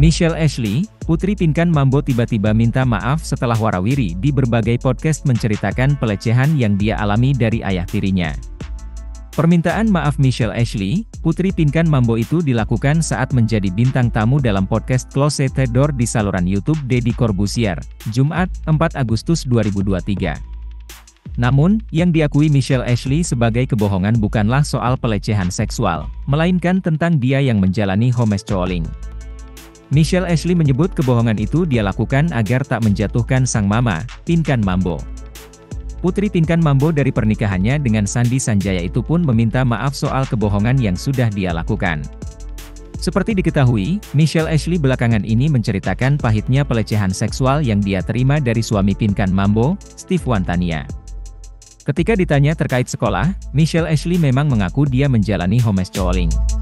Michelle Ashley, putri Pinkan Mambo tiba-tiba minta maaf setelah warawiri di berbagai podcast menceritakan pelecehan yang dia alami dari ayah tirinya. Permintaan maaf Michelle Ashley, putri Pinkan Mambo itu dilakukan saat menjadi bintang tamu dalam podcast Closet the Door di saluran YouTube Deddy Corbuzier, Jumat, 4 Agustus 2023. Namun, yang diakui Michelle Ashley sebagai kebohongan bukanlah soal pelecehan seksual, melainkan tentang dia yang menjalani homeschooling. Michelle Ashley menyebut kebohongan itu dia lakukan agar tak menjatuhkan sang mama, Pinkan Mambo. Putri Pinkan Mambo dari pernikahannya dengan Sandi Sanjaya itu pun meminta maaf soal kebohongan yang sudah dia lakukan. Seperti diketahui, Michelle Ashley belakangan ini menceritakan pahitnya pelecehan seksual yang dia terima dari suami Pinkan Mambo, Steve Wantania. Ketika ditanya terkait sekolah, Michelle Ashley memang mengaku dia menjalani homeschooling.